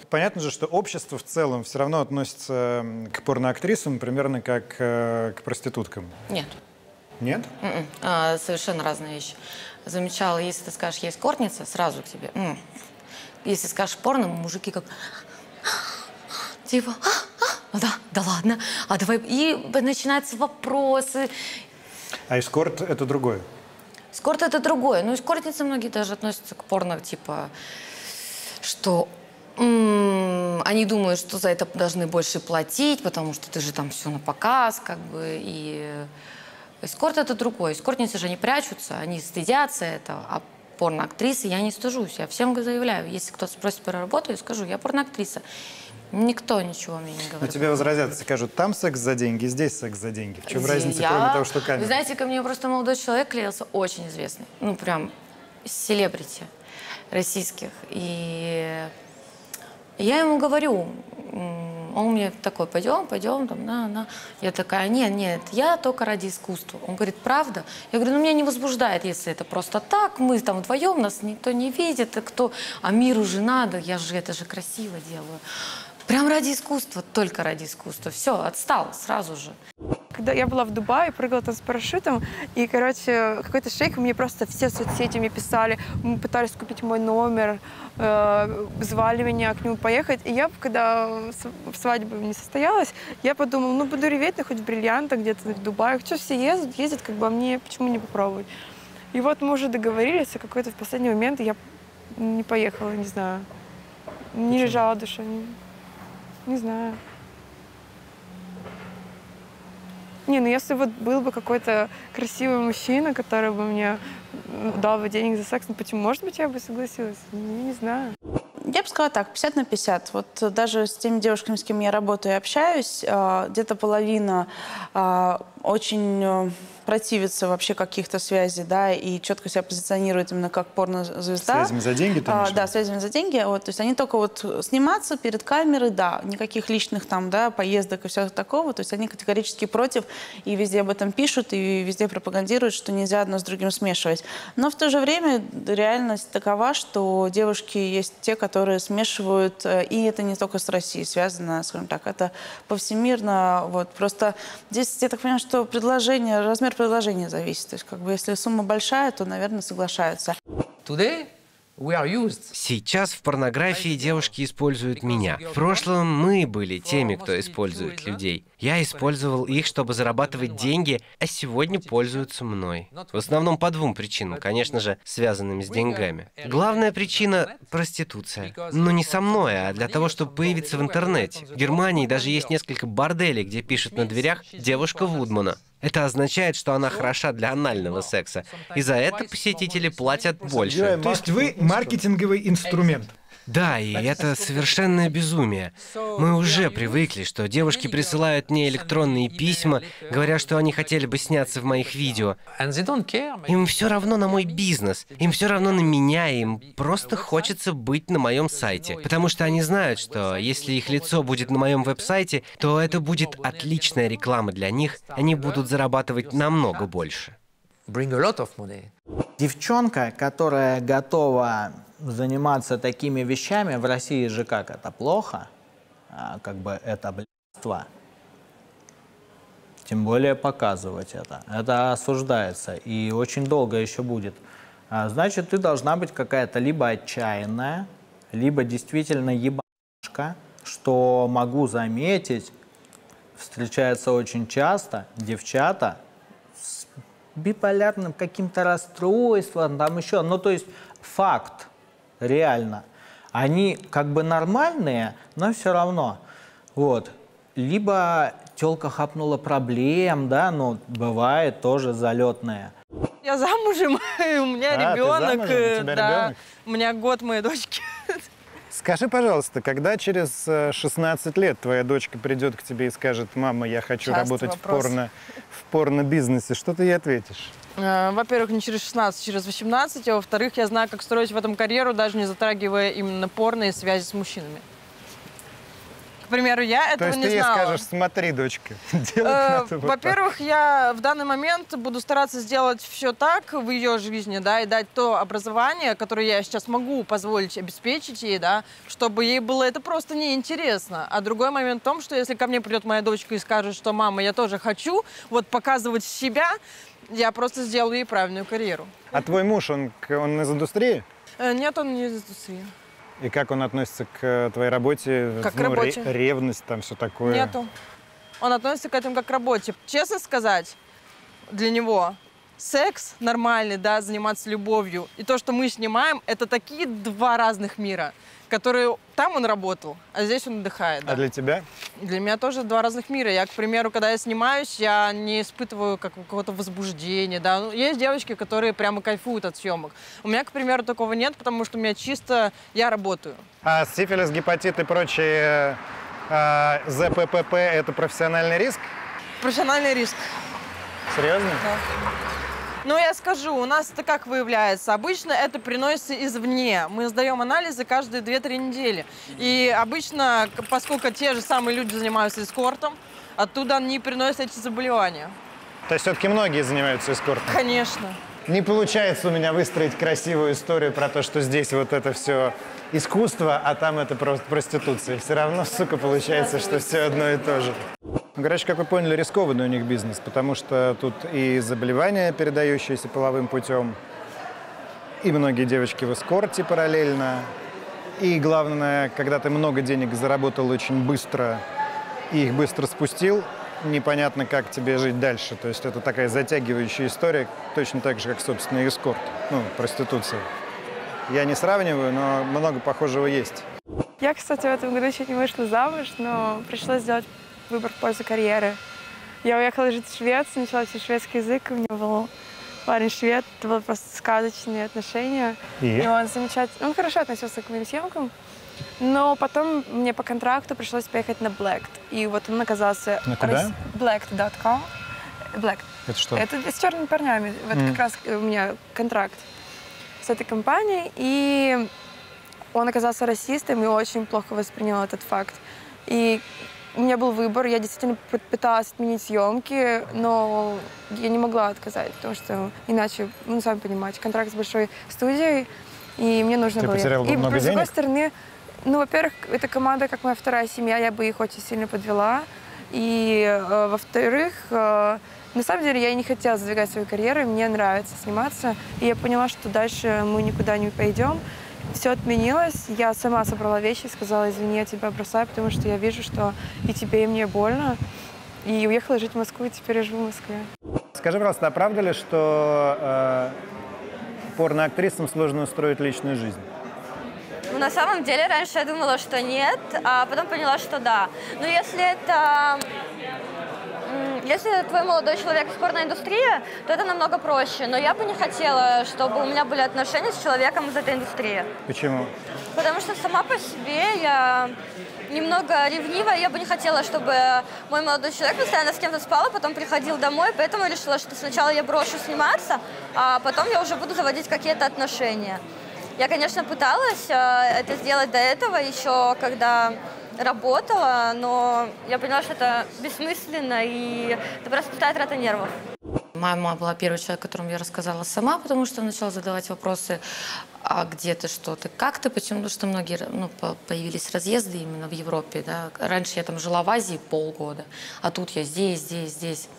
S5: понятно же, что общество в целом все равно относится к порноактрисам примерно как к проституткам.
S1: Нет.
S5: Нет?
S1: Совершенно разные вещи. Замечала, если ты скажешь, я эскортница, сразу к тебе. Если скажешь порно, мужики как... Типа, да ладно, давай. И начинаются вопросы.
S5: А эскорт — это другое?
S1: Эскорт — это другое. Ну, эскортницы многие даже относятся к порно, типа, что они думают, что за это должны больше платить, потому что ты же там все на показ, как бы, и... Эскорт — это другое. Эскортницы же не прячутся, они стыдятся этого. А порноактрисы я не стыжусь. Я всем заявляю. Если кто-то спросит про работу, я скажу, я порноактриса. Никто ничего мне не говорит.
S5: Но тебе возразят, скажут, там секс за деньги, здесь секс за деньги. В чем разница, кроме того, что камера?
S1: Вы знаете, ко мне просто молодой человек клеился, очень известный. Ну, прям селебрити российских. И я ему говорю... Он мне такой, пойдем, там, на. Я такая, нет, я только ради искусства. Он говорит, правда? Я говорю, меня не возбуждает, если это просто так, мы там вдвоем, нас никто не видит, а миру же надо, это же красиво делаю. Прям ради искусства, только ради искусства. Все, отстал сразу же.
S9: Когда я была в Дубае, прыгала там с парашютом, и, короче, какой-то шейк, мне просто все соцсети мне писали, мы пытались купить мой номер, звали меня к нему поехать. И я, когда свадьба не состоялась, я подумала, буду реветь, хоть в бриллиантах где-то в Дубае. Что все ездят, как бы, а мне почему не попробовать? И вот мы уже договорились, а какой-то в последний момент я не поехала, не знаю. Не лежала душа, не знаю. Если вот был бы какой-то красивый мужчина, который бы мне дал бы денег за секс, почему? Может быть, я бы согласилась. Я не знаю.
S7: Я бы сказала так, 50 на 50. Вот даже с теми девушками, с кем я работаю и общаюсь, где-то половина очень противится вообще каких-то связей, да, и четко себя позиционирует именно как порнозвезда.
S5: Связями за деньги?
S7: Да, связями за деньги. Вот, то есть они только вот сниматься перед камерой, да, никаких личных там, да, поездок и всего такого. То есть они категорически против и везде об этом пишут, и везде пропагандируют, что нельзя одно с другим смешивать. Но в то же время реальность такова, что девушки есть те, которые смешивают, и это не только с Россией связано, скажем так, это повсемирно. Вот. Просто здесь, я так понимаю, что размер предложения зависит. То есть, как бы, если сумма большая, то, наверное, соглашаются.
S4: Сейчас в порнографии девушки используют меня. В прошлом мы были теми, кто использует людей. Я использовал их, чтобы зарабатывать деньги, а сегодня пользуются мной. В основном по двум причинам, конечно же, связанными с деньгами. Главная причина — проституция. Но не со мной, а для того, чтобы появиться в интернете. В Германии даже есть несколько борделей, где пишут на дверях «Девушка Вудмана». Это означает, что она хороша для анального секса. И за это посетители платят больше.
S5: То есть вы маркетинговый инструмент?
S4: Да, и это совершенное безумие. Мы уже привыкли, что девушки присылают мне электронные письма, говоря, что они хотели бы сняться в моих видео. Им все равно на мой бизнес, им все равно на меня, им просто хочется быть на моем сайте. Потому что они знают, что если их лицо будет на моем веб-сайте, то это будет отличная реклама для них, они будут зарабатывать намного больше.
S10: Девчонка, которая готова заниматься такими вещами, в России же как, это плохо, как бы это блядство. Тем более показывать это. Это осуждается и очень долго еще будет. Значит, ты должна быть какая-то либо отчаянная, либо действительно ебашка, что могу заметить, встречается очень часто девчата с биполярным каким-то расстройством, там еще, то есть факт. Реально. Они как бы нормальные, но все равно. Вот. Либо тёлка хапнула проблем, да, бывает тоже залетная.
S6: Я замужем, у меня ребенок. Да, у меня год моей дочки.
S5: Скажи, пожалуйста, когда через 16 лет твоя дочка придет к тебе и скажет: мама, я хочу работать в порно-бизнесе, что ты ей ответишь?
S6: Во-первых, не через 16, через 18, а во-вторых, я знаю, как строить в этом карьеру, даже не затрагивая именно порно и связи с мужчинами. К примеру, я этого не знала.
S5: То есть ты ей скажешь: смотри, дочка, делать надо вот
S6: Во-первых, я в данный момент буду стараться сделать все так в ее жизни, да, и дать то образование, которое я сейчас могу позволить обеспечить ей, да, чтобы ей было это просто неинтересно. А другой момент в том, что если ко мне придет моя дочка и скажет, что мама, я тоже хочу вот показывать себя, я просто сделаю ей правильную карьеру.
S5: А твой муж, он из индустрии?
S6: Нет, он не из индустрии.
S5: И как он относится к твоей работе?
S6: Как к работе.
S5: Ревность, там все такое?
S6: Нету. Он относится к этому как к работе. Честно сказать, для него секс нормальный, да, заниматься любовью, и то, что мы снимаем, это такие два разных мира, которые там он работал, а здесь он отдыхает. Да.
S5: А для тебя?
S6: Для меня тоже два разных мира. Я, к примеру, когда я снимаюсь, я не испытываю какого-то возбуждения. Да. Ну, есть девочки, которые прямо кайфуют от съемок. У меня, к примеру, такого нет, потому что у меня чисто я работаю.
S5: А сифилис, гепатит и прочие ЗППП – это профессиональный риск?
S6: Профессиональный риск.
S5: Серьезно?
S6: Да. Ну, я скажу, у нас это как выявляется? Обычно это приносится извне. Мы сдаем анализы каждые 2-3 недели. И обычно, поскольку те же самые люди занимаются эскортом, оттуда они приносят эти заболевания.
S5: То есть все-таки многие занимаются эскортом?
S6: Конечно.
S5: Не получается у меня выстроить красивую историю про то, что здесь вот это все искусство, а там это просто проституция. Все равно, сука, получается, что все одно и то же. Ну, короче, как вы поняли, рискованный у них бизнес, потому что тут и заболевания, передающиеся половым путем, и многие девочки в эскорте параллельно, и главное, когда ты много денег заработал очень быстро и их быстро спустил, непонятно, как тебе жить дальше. То есть это такая затягивающая история, точно так же, как, собственно, и эскорт, ну, проституция. Я не сравниваю, но много похожего есть.
S9: Я, кстати, в этом году еще не вышла замуж, но пришлось сделать выбор в пользу карьеры. Я уехала жить в Швецию, начала учить шведский язык, у меня был парень швед, это были просто сказочные отношения. И он замечательно, он хорошо относился к моим съемкам, но потом мне по контракту пришлось поехать на Blacked. И вот он оказался...
S5: На куда?
S9: Blacked.com. Blacked.
S5: Это что?
S9: Это с черными парнями. Вот как раз у меня контракт с этой компанией. И он оказался расистом и очень плохо воспринял этот факт. И у меня был выбор, я действительно пыталась отменить съемки, но я не могла отказать, потому что иначе, ну, сами понимаете, контракт с большой студией, и мне нужно было...
S5: Ты потеряла много денег?
S9: С другой стороны, ну, во-первых, эта команда, как моя вторая семья, я бы их очень сильно подвела, и, во-вторых, на самом деле я и не хотела задвигать свою карьеру, мне нравится сниматься, и я поняла, что дальше мы никуда не пойдем. Все отменилось, я сама собрала вещи, сказала: извини, я тебя бросаю, потому что я вижу, что и тебе, и мне больно. И уехала жить в Москву, и теперь я живу в Москве.
S5: Скажи, пожалуйста, а правда ли, что порноактрисам сложно устроить личную жизнь?
S8: Ну, на самом деле, раньше я думала, что нет, а потом поняла, что да. Но если твой молодой человек из порноиндустрии, то это намного проще. Но я бы не хотела, чтобы у меня были отношения с человеком из этой индустрии.
S5: Почему?
S8: Потому что сама по себе я немного ревнивая. Я бы не хотела, чтобы мой молодой человек постоянно с кем-то спал, а потом приходил домой. Поэтому я решила, что сначала я брошу сниматься, а потом я уже буду заводить какие-то отношения. Я, конечно, пыталась это сделать до этого, еще когда работала, но я поняла, что это бессмысленно, и это просто пустая трата нервов.
S1: Мама была первый человек, которому я рассказала сама, потому что начала задавать вопросы: а где ты, что ты, как ты, почему? Потому что многие, появились разъезды именно в Европе. Да? Раньше я там жила в Азии полгода, а тут я здесь.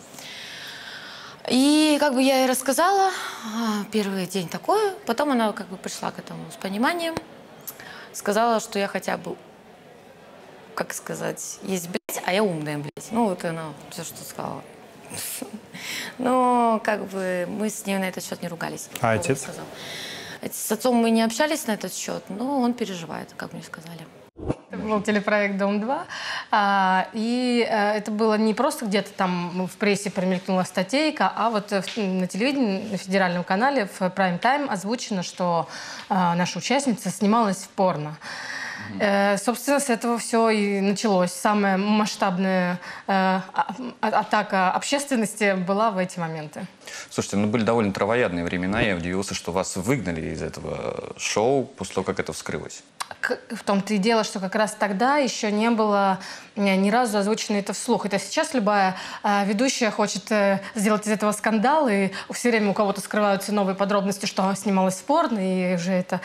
S1: И как бы я ей рассказала, первый день такой, потом она как бы пришла к этому с пониманием, сказала, что я хотя бы, как сказать, есть блядь, а я умная, блядь. Ну вот она все, что сказала. Но как бы мы с ней на этот счет не ругались.
S5: А отец?
S1: С отцом мы не общались на этот счет, но он переживает, как мне сказали.
S2: Это был телепроект «Дом-2», и это было не просто где-то там в прессе промелькнула статейка, а вот на телевидении, на федеральном канале в прайм-тайм озвучено, что наша участница снималась в порно. Собственно, с этого все и началось. Самая масштабная атака общественности была в эти моменты.
S15: Слушайте, ну были довольно травоядные времена. Я удивился, что вас выгнали из этого шоу после того, как это вскрылось.
S2: В том-то и дело, что как раз тогда еще не было ни разу озвучено это вслух. Это сейчас любая ведущая хочет сделать из этого скандал, и все время у кого-то скрываются новые подробности, что снималось в порно, и уже это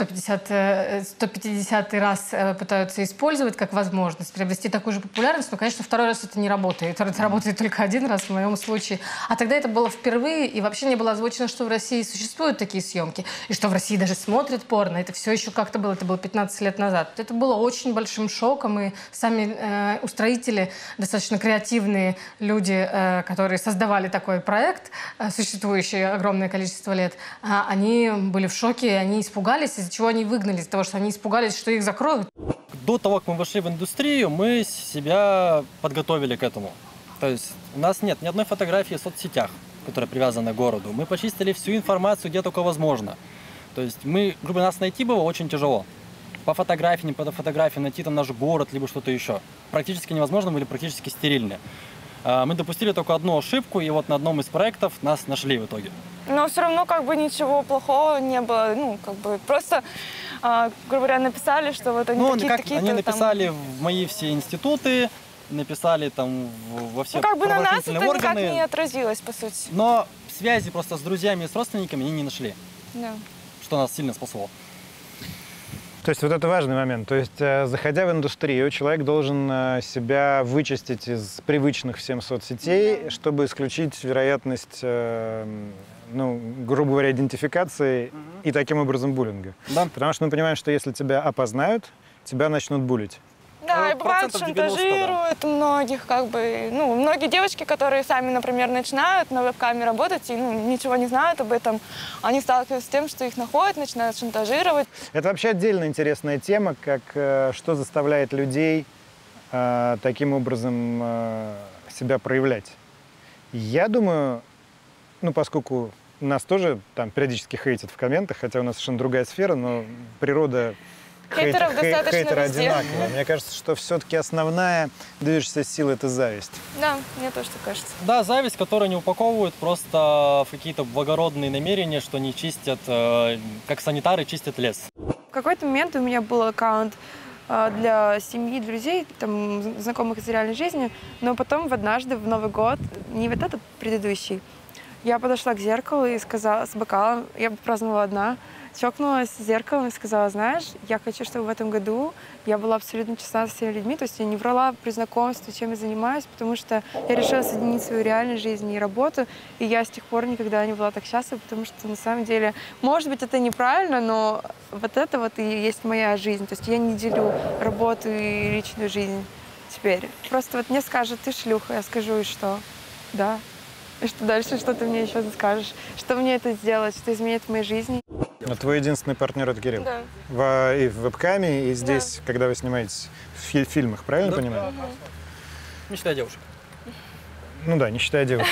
S2: 150-й раз пытаются использовать как возможность приобрести такую же популярность. Но, конечно, второй раз это не работает. Это работает только один раз в моем случае. А тогда это было впервые, и вообще не было озвучено, что в России существуют такие съемки, и что в России даже смотрят порно. Это все еще как-то было. Это было 15 лет назад. Это было очень большим шоком, и сами устроители, достаточно креативные люди, которые создавали такой проект, существующий огромное количество лет, они были в шоке, они испугались, из-за чего они выгнали, из-за того, что они испугались, что их закроют.
S3: До того, как мы вошли в индустрию, мы себя подготовили к этому. То есть у нас нет ни одной фотографии в соцсетях, которая привязана к городу. Мы почистили всю информацию, где только возможно. То есть грубо нас найти было очень тяжело. По фотографии, не по фотографии найти там наш город, либо что-то еще. Практически невозможно, были практически стерильны. Мы допустили только одну ошибку, и вот на одном из проектов нас нашли в итоге.
S14: Но все равно как бы ничего плохого не было. Ну, как бы просто, грубо говоря, написали, что вот они такие-то.
S3: Они написали в мои все институты, написали там во все правоохранительные органы.
S14: Ну, как бы на нас это никак не отразилось, по сути.
S3: Но связи просто с друзьями и с родственниками они не нашли.
S14: Да.
S3: Что нас сильно спасло.
S5: То есть вот это важный момент. То есть, заходя в индустрию, человек должен себя вычистить из привычных всем соцсетей, чтобы исключить вероятность, ну, грубо говоря, идентификации и таким образом буллинга. Да. Потому что мы понимаем, что если тебя опознают, тебя начнут буллить.
S14: Да, и бывает, шантажируют многих, как бы, ну, многие девочки, которые сами, например, начинают на веб-каме работать и ничего не знают об этом, они сталкиваются с тем, что их находят, начинают шантажировать.
S5: Это вообще отдельно интересная тема, как что заставляет людей таким образом себя проявлять. Я думаю, ну, поскольку нас тоже там периодически хейтят в комментах, хотя у нас совершенно другая сфера, но природа
S14: хейтеров достаточно
S5: хейтеры
S14: везде.
S5: одинаковые. Мне кажется, что все-таки основная движущая сила — это зависть.
S14: Да, мне тоже так кажется.
S3: Да, зависть, которую не упаковывают просто в какие-то благородные намерения, что они чистят, как санитары чистят лес.
S9: В какой-то момент у меня был аккаунт для семьи, друзей, там, знакомых из реальной жизни, но потом однажды в Новый год, не вот этот предыдущий, я подошла к зеркалу и сказала, с бокалом, я праздновала одна, чокнулась с зеркалом и сказала: знаешь, я хочу, чтобы в этом году я была абсолютно честна со всеми людьми, то есть я не врала при знакомстве, чем я занимаюсь, потому что я решила соединить свою реальную жизнь и работу, и я с тех пор никогда не была так счастлива, потому что на самом деле, может быть, это неправильно, но вот это вот и есть моя жизнь, то есть я не делю работу и личную жизнь теперь. Просто вот мне скажут: ты шлюха, я скажу: и что? Да. И что дальше, что ты мне еще скажешь? Что мне это сделать, что изменит в моей жизни?
S5: Но твой единственный партнер — это Кирилл?
S14: Да.
S5: И в веб-каме, и здесь, да, когда вы снимаетесь в фильмах, правильно понимаю?
S3: Не считая девушек.
S5: Ну да, не считая девушек.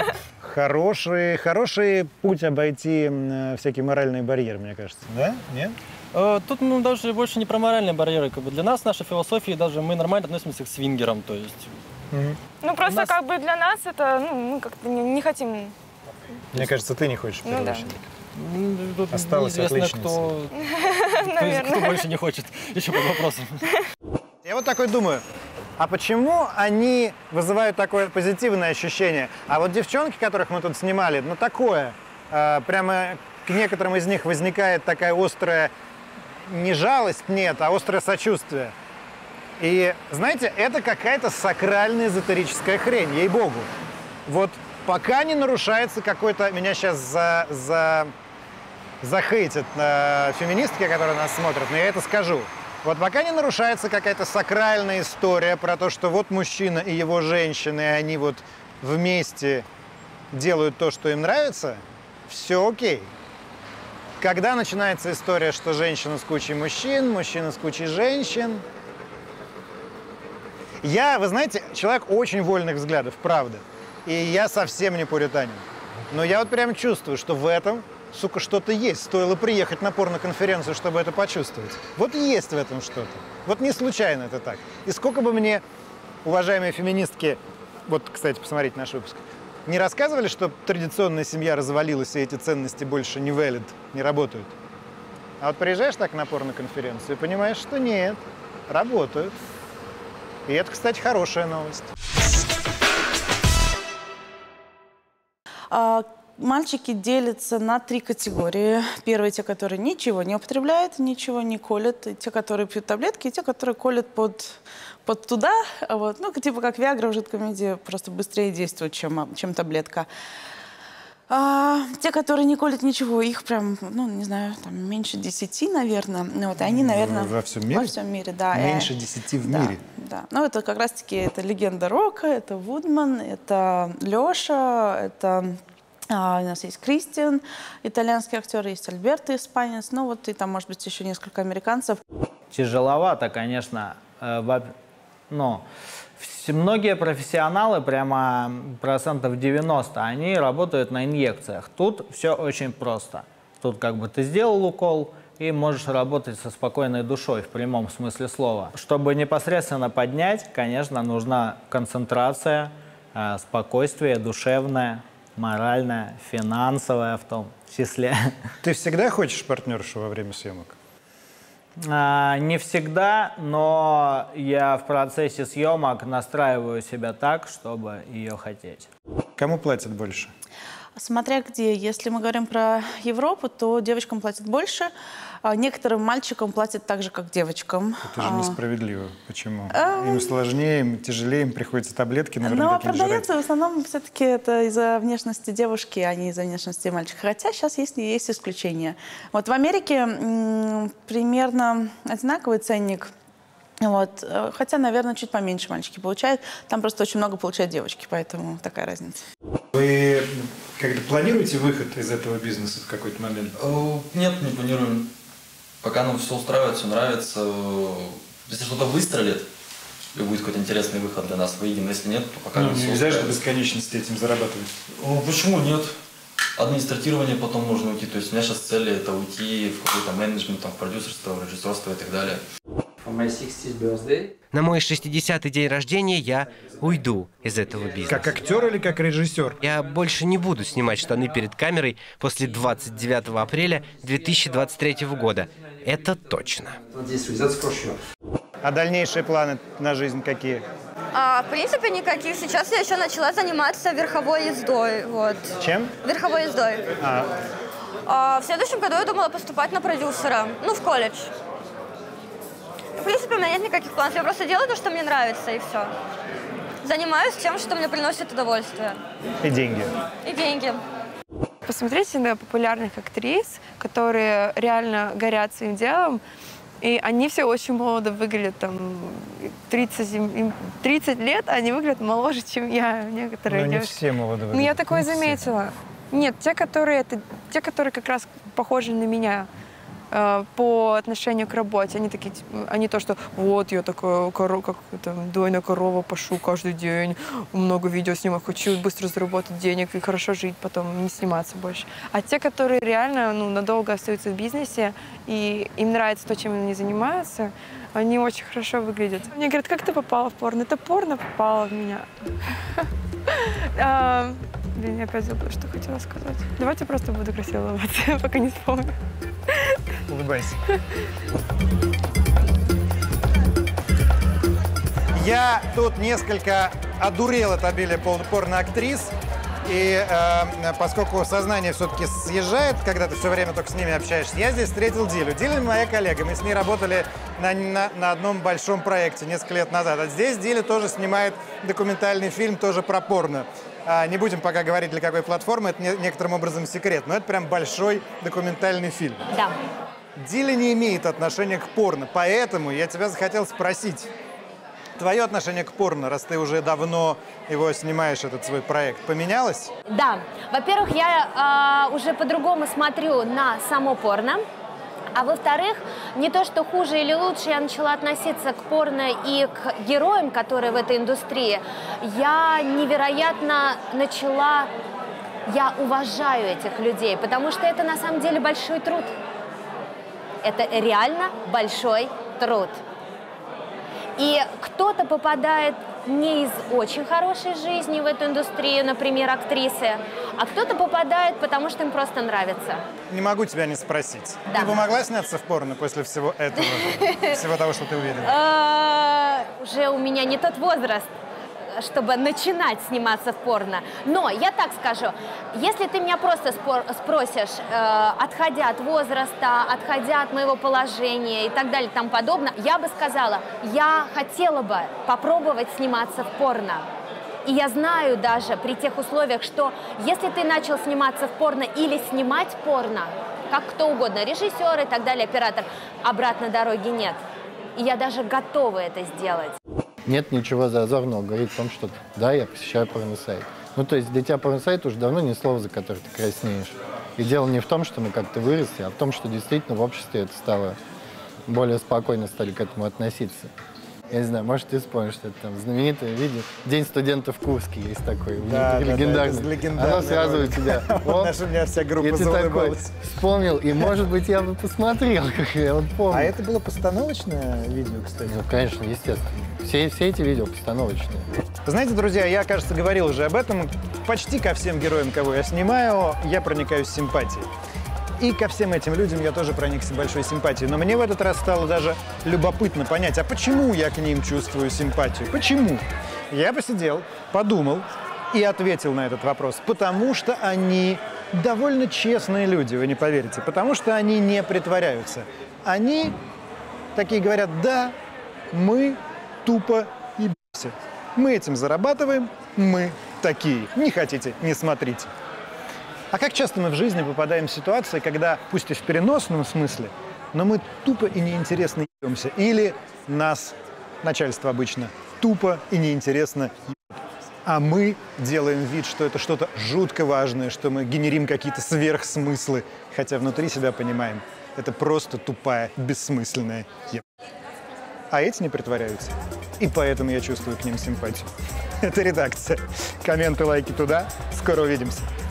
S5: Хороший путь обойти всякие моральные барьеры, мне кажется. Да? Нет?
S3: Тут даже больше не про моральные барьеры. Как бы для нас, наша философия, даже мы нормально относимся к свингерам. То есть...
S14: Ну, просто как бы для нас это, мы как-то не хотим.
S5: Мне кажется, ты не хочешь в первую очередь.
S3: Тут
S5: осталось отличница.
S3: Кто больше не хочет, еще под вопросом.
S5: Я вот такой думаю, а почему они вызывают такое позитивное ощущение? А вот девчонки, которых мы тут снимали, ну такое, прямо к некоторым из них возникает такая острая, не жалость, нет, а острое сочувствие. И, знаете, это какая-то сакральная эзотерическая хрень, ей-богу. Вот пока не нарушается какой-то... Меня сейчас захейтят феминистки, которые нас смотрят, но я это скажу. Вот пока не нарушается какая-то сакральная история про то, что вот мужчина и его женщина, и они вот вместе делают то, что им нравится, все окей. Когда начинается история, что женщина с кучей мужчин, мужчина с кучей женщин... вы знаете, человек очень вольных взглядов, правда. И я совсем не пуританин. Но я вот прям чувствую, что в этом, сука, что-то есть. Стоило приехать на порноконференцию, чтобы это почувствовать. Вот есть в этом что-то. Вот не случайно это так. И сколько бы мне, уважаемые феминистки, вот, кстати, посмотрите наш выпуск, Не рассказывали, что традиционная семья развалилась, и эти ценности больше не valid, не работают? А вот приезжаешь так на порноконференцию и понимаешь, что нет, работают. И это, кстати, хорошая новость.
S7: Мальчики делятся на 3 категории. Первые — те, которые ничего не употребляют, ничего не колят. И те, которые пьют таблетки, и те, которые колят под туда. Вот. Ну, типа как Виагра в жидком виде, просто быстрее действует, чем таблетка. Те, которые не колят ничего, их прям, ну, не знаю, там меньше 10, наверное. Вот, и они, наверное...
S5: Во всем мире?
S7: Во всем мире, да.
S5: Меньше 10 в мире?
S7: Да. Ну, это как раз-таки это легенда рока, это Вудман, это Леша, это... у нас есть Кристиан, итальянский актер, есть Альберто, испанец, ну вот и там, может быть, еще несколько американцев.
S10: Тяжеловато, конечно, но многие профессионалы, прямо 90%, они работают на инъекциях. Тут все очень просто. Тут как бы ты сделал укол и можешь работать со спокойной душой в прямом смысле слова. Чтобы непосредственно поднять, конечно, нужна концентрация, спокойствие душевное, моральная, финансовая в том числе.
S5: Ты всегда хочешь партнершу во время съемок?
S10: Не всегда, но я в процессе съемок настраиваю себя так, чтобы ее хотеть.
S5: Кому платят больше?
S7: Смотря где. Если мы говорим про Европу, то девочкам платят больше, а некоторым мальчикам платят так же, как девочкам.
S5: Это же несправедливо. Почему? Им сложнее, им тяжелее, им приходится таблетки, наверное,
S7: но
S5: какие-то
S7: продается
S5: жрать.
S7: в основном все-таки это из-за внешности девушки, а не из-за внешности мальчика. Хотя сейчас есть исключения. Вот в Америке примерно одинаковый ценник. Вот. Хотя, наверное, чуть поменьше мальчики получают. Там просто очень много получают девочки, поэтому такая разница.
S5: Вы как-то планируете выход из этого бизнеса в какой-то момент?
S16: Нет, не планируем. Пока нам все устраивает, все нравится. Если что-то выстрелит, и будет какой-то интересный выход для нас, выйдем. Если нет, то пока нам все
S5: нельзя же
S16: устраивает.
S5: до бесконечности этим зарабатывать.
S16: Почему нет? Администратирование потом можно уйти. То есть у меня сейчас цель это уйти в какой-то менеджмент, там, в продюсерство, в режиссерство и так далее.
S4: На мой 60-й день рождения я уйду из этого бизнеса.
S5: Как актер или как режиссер?
S4: Я больше не буду снимать штаны перед камерой после 29 апреля 2023 года. Это точно.
S5: А дальнейшие планы на жизнь какие?
S8: В принципе, никаких. Сейчас я еще начала заниматься верховой ездой. Вот.
S5: Чем?
S8: Верховой ездой. В следующем году я думала поступать на продюсера. Ну, в колледж. В принципе, у меня нет никаких планов. Я просто делаю то, что мне нравится, и все. Занимаюсь тем, что мне приносит удовольствие.
S5: И деньги.
S8: И деньги.
S9: Посмотрите на популярных актрис, которые реально горят своим делом, и они все очень молодо выглядят, там, 30 лет, они выглядят моложе, чем я, некоторые
S5: не
S9: девушки.
S5: все молодо выглядят.
S9: Ну, я такое заметила. Нет, те, которые как раз похожи на меня по отношению к работе. Они такие, они то, что вот я такая как дойная корова, пашу каждый день, много видео снимаю, хочу быстро заработать денег и хорошо жить, потом не сниматься больше. А те, которые реально надолго остаются в бизнесе, и им нравится то, чем они занимаются, они очень хорошо выглядят. Мне говорят, как ты попала в порно? Это порно попало в меня. Блин, я опять забыла, что хотела сказать. Давайте просто буду красиво улыбаться, пока не вспомню.
S5: Улыбайся. Я тут несколько одурел от обилия порноактрис. И поскольку сознание все-таки съезжает, когда ты все время только с ними общаешься, я здесь встретил Дилю. Диля моя коллега, мы с ней работали на одном большом проекте несколько лет назад. А здесь Диля тоже снимает документальный фильм, тоже про порно. Не будем пока говорить, для какой платформы, это некоторым образом секрет, но это прям большой документальный фильм.
S1: Да.
S5: Диля не имеет отношения к порно, поэтому я тебя захотел спросить. Твое отношение к порно, раз ты уже давно его снимаешь, этот свой проект, поменялось?
S17: Да. Во-первых, я уже по-другому смотрю на само порно. А во-вторых, не то, что хуже или лучше, я начала относиться к порно и к героям, которые в этой индустрии. Я невероятно начала... Я уважаю этих людей, потому что это на самом деле большой труд. Это реально большой труд. И кто-то попадает не из очень хорошей жизни в эту индустрию, например, актрисы, а кто-то попадает, потому что им просто нравится.
S5: Не могу тебя не спросить.
S17: Да.
S5: Ты бы могла сняться в порно после всего этого? Всего того, что ты увидела?
S17: Уже у меня не тот возраст, чтобы начинать сниматься в порно. Но я так скажу, если ты меня просто спросишь, отходя от возраста, отходя от моего положения и так далее и тому подобное, я бы сказала, я хотела бы попробовать сниматься в порно. И я знаю даже при тех условиях, что если ты начал сниматься в порно или снимать порно, как кто угодно, режиссер и так далее, оператор, обратной дороги нет. И я даже готова это сделать.
S13: Нет ничего зазорного говорить о том, что да, я посещаю порносайт. Ну, то есть для тебя порносайт уже давно не слово, за которое ты краснеешь. И дело не в том, что мы как-то выросли, а в том, что действительно в обществе это стало более спокойно стали к этому относиться. Я не знаю, может, ты вспомнишь, что это там знаменитое видео «День студентов в Курске» есть такой,
S5: да,
S13: легендарный. Оно сразу у тебя.
S5: У меня вся группа
S13: и ты такой вспомнил, и, может быть, я бы посмотрел, как я вот помню.
S5: А это было постановочное видео, кстати?
S13: Ну, конечно, естественно. Все эти видео постановочные.
S5: Вы знаете, друзья, я, кажется, говорил уже об этом. Почти ко всем героям, кого я снимаю, я проникаюсь симпатией. И ко всем этим людям я тоже проникся большой симпатией. Но мне в этот раз стало даже любопытно понять, а почему я к ним чувствую симпатию? Почему? Я посидел, подумал и ответил на этот вопрос. Потому что они довольно честные люди, вы не поверите. Потому что они не притворяются. Они такие говорят, да, мы тупо ебемся. Мы этим зарабатываем, мы такие. Не хотите, не смотрите. А как часто мы в жизни попадаем в ситуации, когда, пусть и в переносном смысле, но мы тупо и неинтересно ебемся. Или нас, начальство обычно, тупо и неинтересно ебет. А мы делаем вид, что это что-то жутко важное, что мы генерим какие-то сверхсмыслы, хотя внутри себя понимаем, это просто тупая, бессмысленная еб. А эти не притворяются. И поэтому я чувствую к ним симпатию. Это редакция. Комменты, лайки туда. Скоро увидимся.